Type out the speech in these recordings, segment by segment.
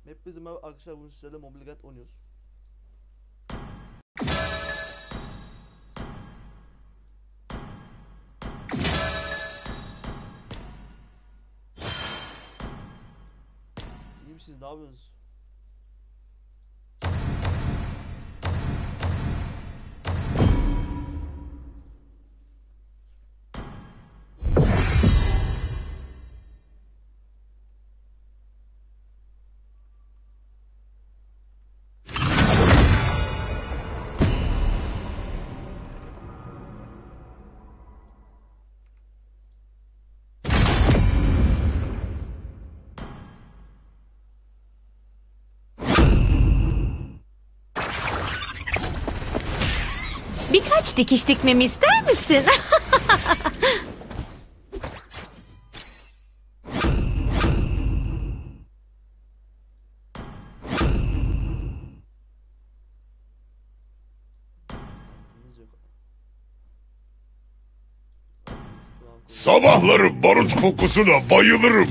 Hepinize merhaba arkadaşlar, bugün sizlerle Mobile Legends oynuyoruz. İyi misiniz, ne yapıyorsunuz? Birkaç dikiş dikmemi ister misin? Sabahları barut kokusuna bayılırım.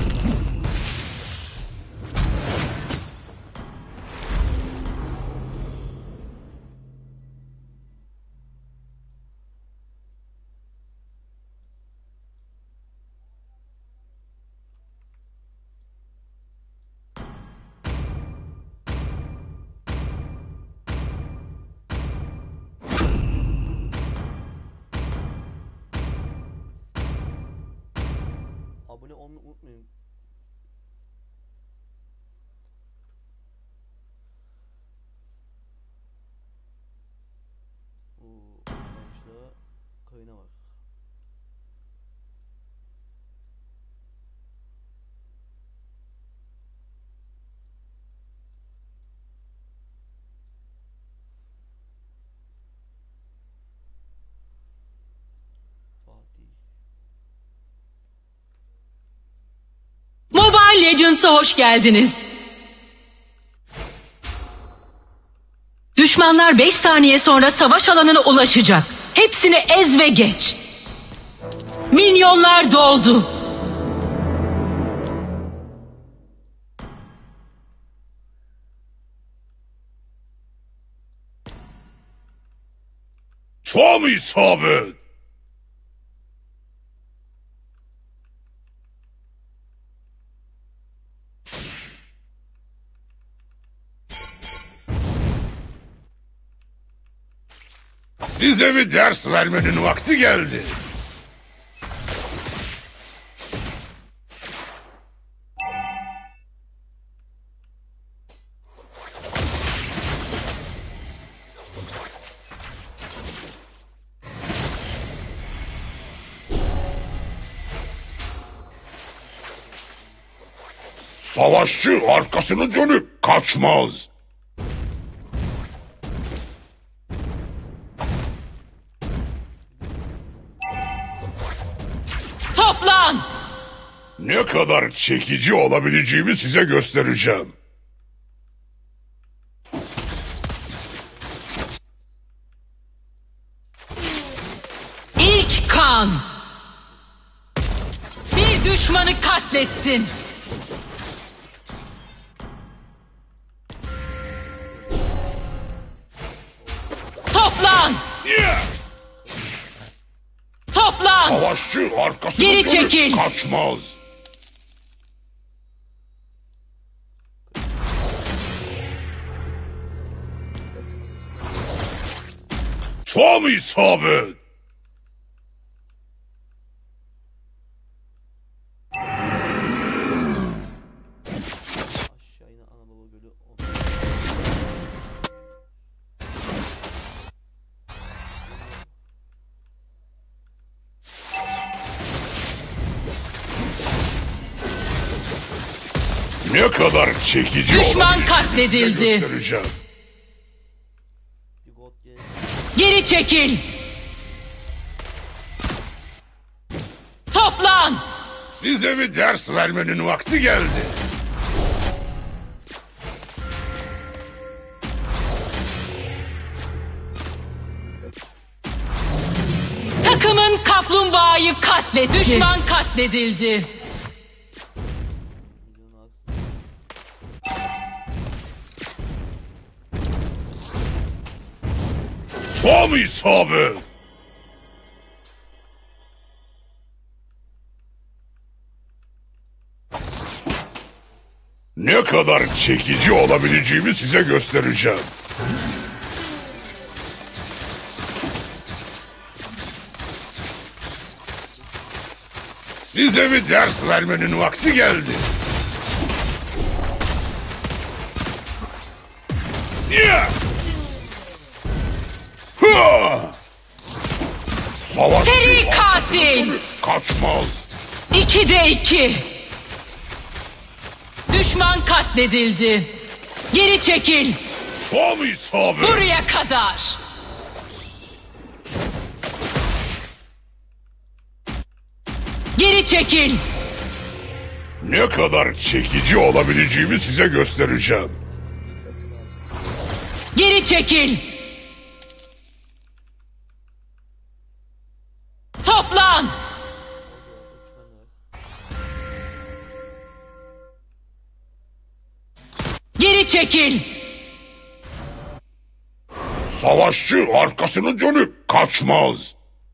Abone olmayı unutmayın. Karşıda Kayna var. Fatih. Mobile Legends'a hoş geldiniz. Düşmanlar 5 saniye sonra savaş alanına ulaşacak. Hepsini ez ve geç. Minyonlar doldu. Tam isabet. Size bir ders vermenin vakti geldi. Savaşçı arkasını dönüp kaçmaz. Toplan! Ne kadar çekici olabileceğimi size göstereceğim. İlk kan! Bir düşmanı katlettin. Toplan! Yeah! Toplan! Savaşçı arkasını Geri dönüp çekil. kaçmaz. Tam isabet. Aşağı yine ana baba gölü. Ne kadar çekici Düşman olabileceğimi katledildi. size göstereceğim. Bir god gel. Geri çekil. Toplan! Size bir ders vermenin vakti geldi. Takımın kaplumbağayı katletti. Düşman katledildi. Videonun arkasında. Tam isabet. Ne kadar çekici olabileceğimi size göstereceğim. Size bir ders vermenin vakti geldi. Yeah! Ha! Savaş Seri katil. kaçmaz. 2'de 2. Düşman katledildi. Geri çekil. Tam isabet. Buraya kadar. Geri çekil. Ne kadar çekici olabileceğimi size göstereceğim. Geri çekil. Toplan. Geri çekil. Savaşçı arkasını dönüp kaçmaz.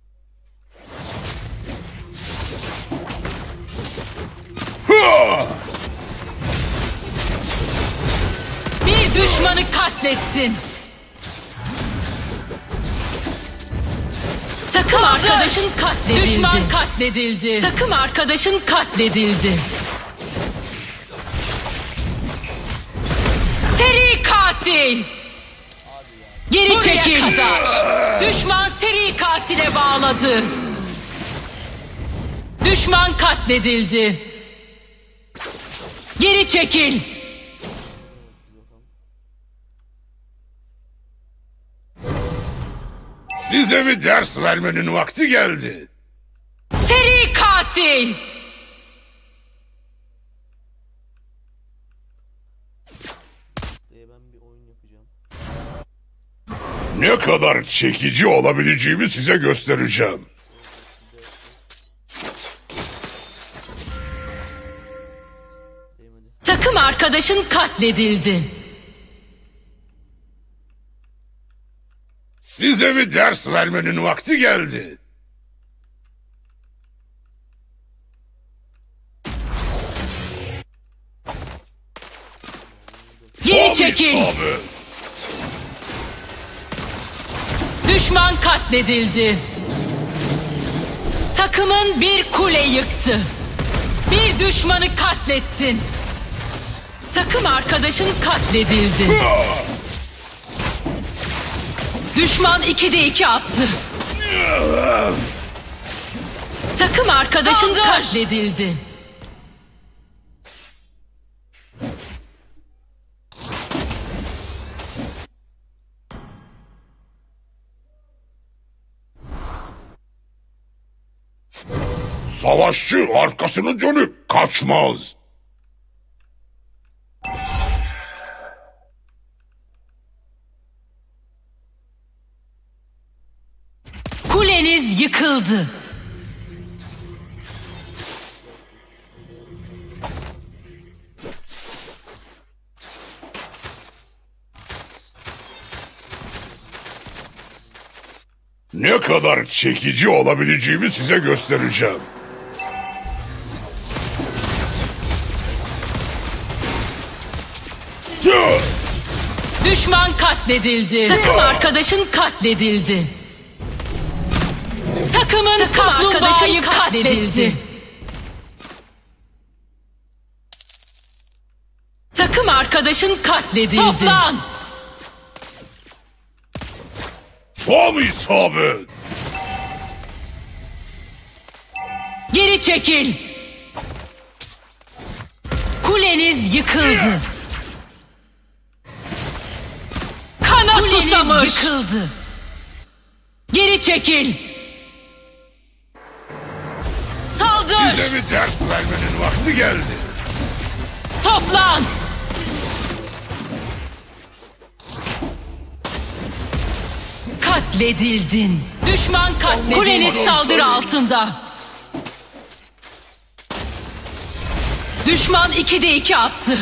Ha! Bir düşmanı katlettin. Takım arkadaşın katledildi. Düşman katledildi. Takım arkadaşın katledildi. Seri katil. Geri çekil. Kadar. Düşman seri katile bağladı. Düşman katledildi. Geri çekil. Size bir ders vermenin vakti geldi. Seri katil. Ben bir oyun yapacağım. Ne kadar çekici olabileceğimi size göstereceğim. Değmedi. Takım arkadaşın katledildi. Size bir ders vermenin vakti geldi. Geri Tam çekil. isabet. Düşman katledildi. Takımın bir kule yıktı. Bir düşmanı katlettin. Takım arkadaşın katledildi. Düşman 2'de 2 attı. Takım arkadaşın katledildi. Savaşçı arkasını dönüp kaçmaz. Kuleniz yıkıldı. Ne kadar çekici olabileceğimi size göstereceğim. Tüh! Düşman katledildi. Takım arkadaşın katledildi. Takımın kaplumbağayı katledildi. Takım arkadaşın katledildi. Toplan! Tam isabet. Geri çekil. Kuleniz yıkıldı. Kana susamış. Yıkıldı. Geri çekil. Saldır. Size bir ders vermenin vakti geldi. Toplan. Katledildin. Düşman katledildi. Kuleniz saldırı altında. Düşman 2'de 2 attı.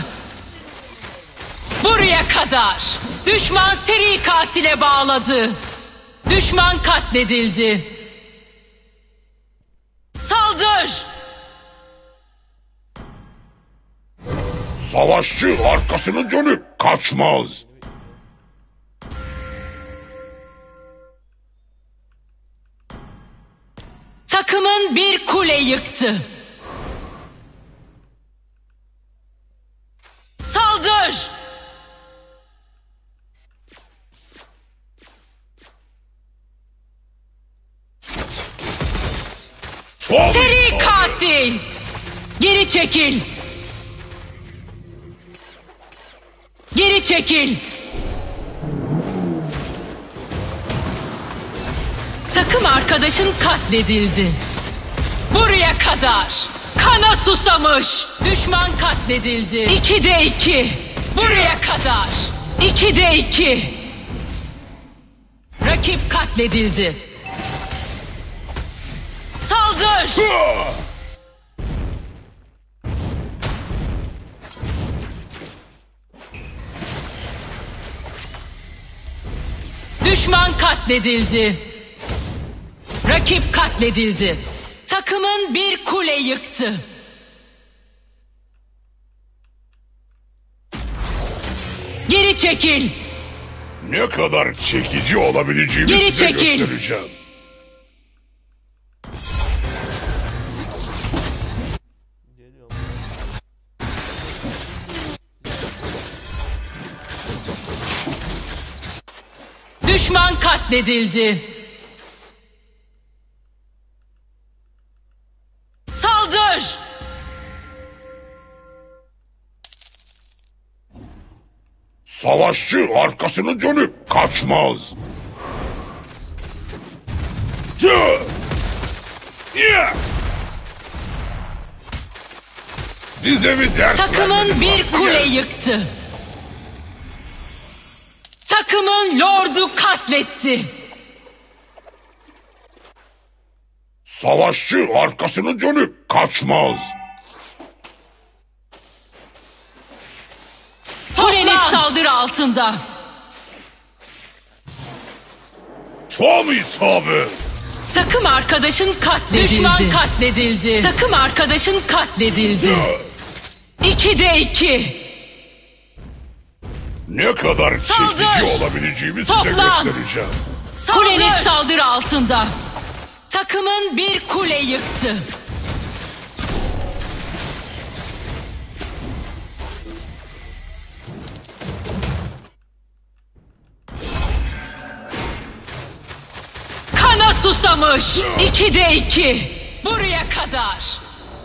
Buraya kadar. Düşman seri katile bağladı. Düşman katledildi. Saldır! Savaşçı arkasını dönüp kaçmaz. Takımın bir kule yıktı. Saldır! Seri katil! Geri çekil! Geri çekil! Takım arkadaşın katledildi. Buraya kadar! Kana susamış! Düşman katledildi. 2'de 2! Buraya kadar! 2'de 2! Rakip katledildi. Saldır! Düşman katledildi. Rakip katledildi. Takımın bir kule yıktı. Geri çekil. Ne kadar çekici olabileceğimi Geri size çekil. göstereceğim. Geliyorum. Düşman katledildi. Saldır! Savaşçı arkasını dönüp kaçmaz. Tüh! Yeah! Size bir ders Takımın vermenin bir vakti kule geldi. yıktı. Takımın lordu katletti. Savaşçı arkasını dönüp kaçmaz. Kuleniz saldırı altında. Tam isabı. Takım arkadaşın katledildi. Düşman katledildi. Takım arkadaşın katledildi. 2'de 2. Ne kadar Saldır! çekici olabileceğimi size Toplan! göstereceğim. Kuleniz saldırı altında. Takımın bir kule yıktı. Kana susamış. 2'de 2. Buraya kadar.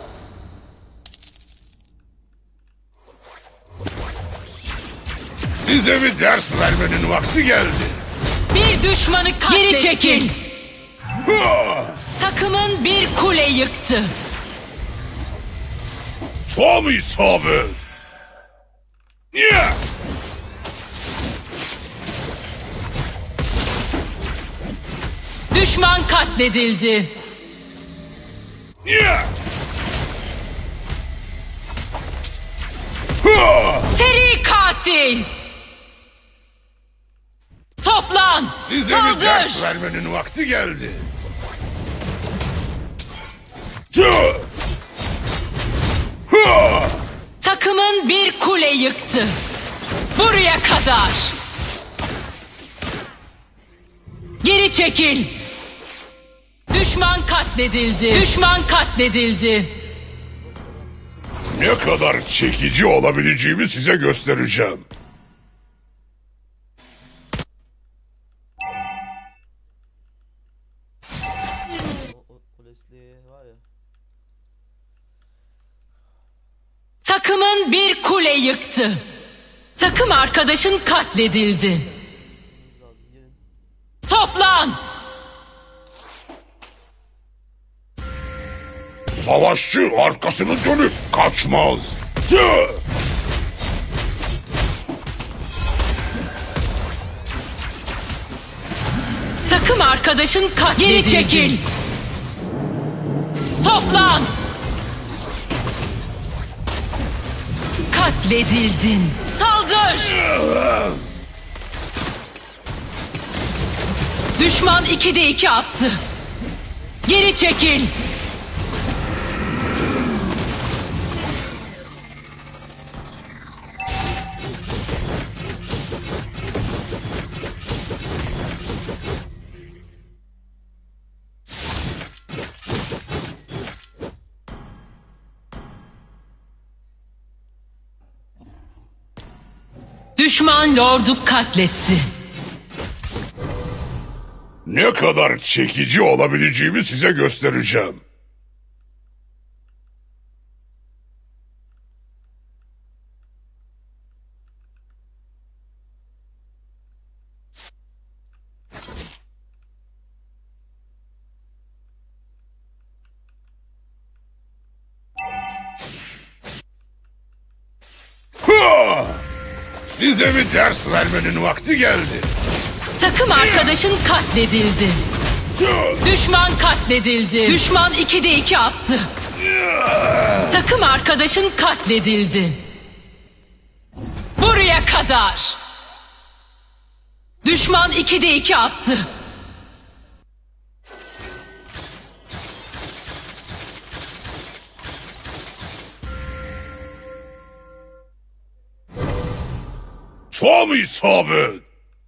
Size bir ders vermenin vakti geldi. Bir düşmanı katletti. Geri çekil. Takımın bir kule yıktı. Tam isabı. Yeah! Düşman katledildi. Yeah! Seri katil. Toplan. Size bir ders vermenin vakti geldi. Tüh! Takımın bir kule yıktı. Buraya kadar. Geri çekil. Düşman katledildi. Düşman katledildi. Ne kadar çekici olabileceğimi size göstereceğim. O Leslie var ya. Takımın bir kule yıktı. Takım arkadaşın katledildi. Lazım gelin. Toplan. Savaşçı arkasını dönüp kaçmaz. Tüh! Takım arkadaşın katledildi. Geri çekil. Toplan. Katledildin. Saldır. Düşman 2'de 2 attı. Geri çekil. Düşman lordu katletti. Ne kadar çekici olabileceğimi size göstereceğim. Ha! Size bir ders vermenin vakti geldi. Takım arkadaşın katledildi. Düşman katledildi. Düşman 2'de 2 attı. Takım arkadaşın katledildi. Buraya kadar. Düşman 2'de 2 attı. Tam isabet.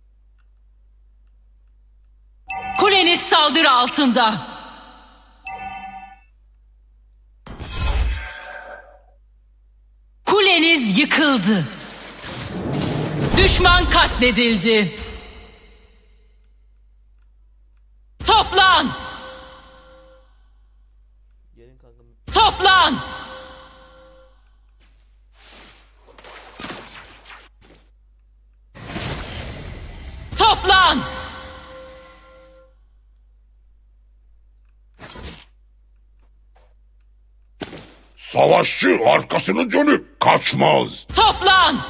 Kuleniz saldırı altında. Kuleniz yıkıldı. Düşman katledildi. Toplan! Gelin kanka. Toplan! Toplan! Savaşçı arkasını dönüp kaçmaz. Toplan!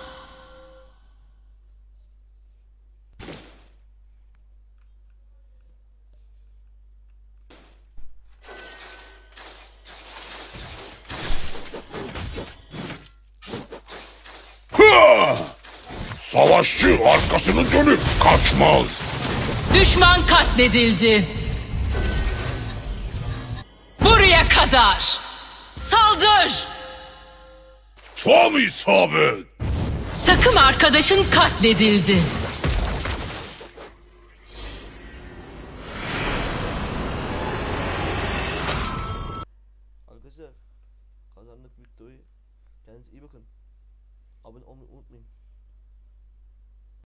Ha! Savaşçı arkasını dönüp kaçmaz. Düşman katledildi. Buraya kadar. Saldır! Tam isabet. Takım arkadaşın katledildi. Arkadaşlar kazandık videoyu. Kendinize iyi bakın. Abone olmayı unutmayın.